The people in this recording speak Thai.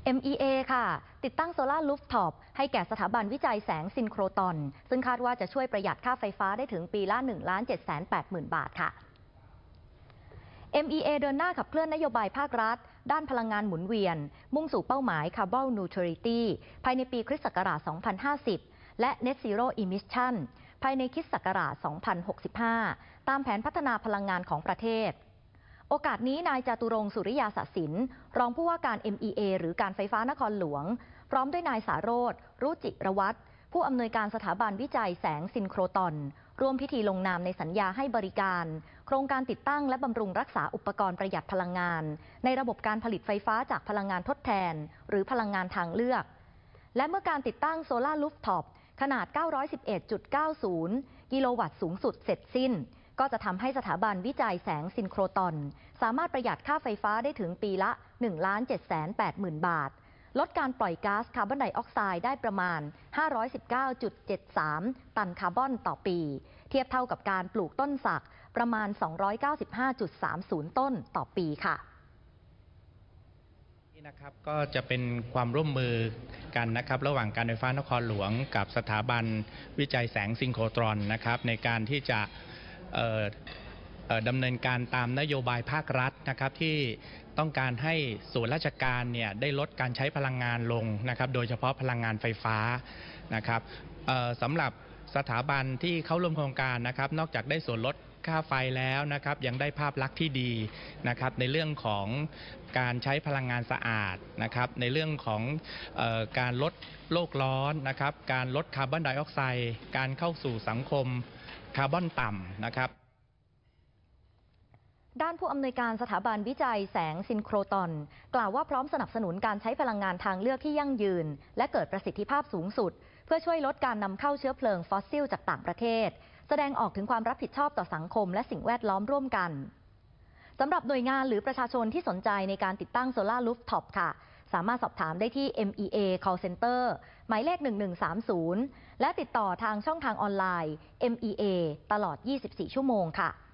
MEA ค่ะติดตั้งโซลาร์รูฟท็อปให้แก่สถาบันวิจัยแสงซินโครตรอนซึ่งคาดว่าจะช่วยประหยัดค่าไฟฟ้าได้ถึงปีละ 1,780,000 บาทค่ะ MEA เดินหน้าขับเคลื่อนนโยบายภาครัฐด้านพลังงานหมุนเวียนมุ่งสู่เป้าหมาย Carbon Neutrality ภายในปีคริสต์ศักราช 2050 และ Net Zero Emission ภายในคริสต์ศักราช 2065 ตามแผนพัฒนาพลังงานของประเทศโอกาสนี้นายจาตุรงค์ สุริยาสสินรองผู้ว่าการ MEA หรือการไฟฟ้านครหลวงพร้อมด้วยนายสาโรจน์ รุจิรวัฒน์ผู้อำนวยการสถาบันวิจัยแสงซินโครตรอนร่วมพิธีลงนามในสัญญาให้บริการโครงการติดตั้งและบำรุงรักษาอุปกรณ์ประหยัดพลังงานในระบบการผลิตไฟฟ้าจากพลังงานทดแทนหรือพลังงานทางเลือกและเมื่อการติดตั้งโซลาร์รูฟท็อปขนาด 911.90 กิโลวัตต์สูงสุดเสร็จสิ้นก็จะทำให้สถาบันวิจัยแสงซินโครตรอนสามารถประหยัดค่าไฟฟ้าได้ถึงปีละ 1,780,000 บาทลดการปล่อยก๊าซคาร์บอนไดออกไซด์ได้ประมาณ 519.73 ตันคาร์บอนต่อปีเทียบเท่ากับการปลูกต้นสักประมาณ 295.30 ต้นต่อปีค่ะนี่นะครับก็จะเป็นความร่วมมือกันนะครับระหว่างการไฟฟ้านครหลวงกับสถาบันวิจัยแสงซินโครตรอนนะครับในการที่จะดำเนินการตามนโยบายภาครัฐนะครับที่ต้องการให้ส่วนราชการเนี่ยได้ลดการใช้พลังงานลงนะครับโดยเฉพาะพลังงานไฟฟ้านะครับสำหรับสถาบันที่เข้าร่วมโครงการนะครับนอกจากได้ส่วนลดค่าไฟแล้วนะครับยังได้ภาพลักษณ์ที่ดีนะครับในเรื่องของการใช้พลังงานสะอาดนะครับในเรื่องของการลดโลกร้อนนะครับการลดคาร์บอนไดออกไซด์การเข้าสู่สังคมคาร์บอนต่ำนะครับด้านผู้อำนวยการสถาบันวิจัยแสงซินโครตรอนกล่าวว่าพร้อมสนับสนุนการใช้พลังงานทางเลือกที่ยั่งยืนและเกิดประสิทธิภาพสูงสุดเพื่อช่วยลดการนำเข้าเชื้อเพลิงฟอสซิลจากต่างประเทศแสดงออกถึงความรับผิดชอบต่อสังคมและสิ่งแวดล้อมร่วมกันสำหรับหน่วยงานหรือประชาชนที่สนใจในการติดตั้งโซลาร์รูฟท็อปค่ะสามารถสอบถามได้ที่ MEA Call Center หมายเลข 1130 และติดต่อทางช่องทางออนไลน์ MEA ตลอด 24 ชั่วโมงค่ะ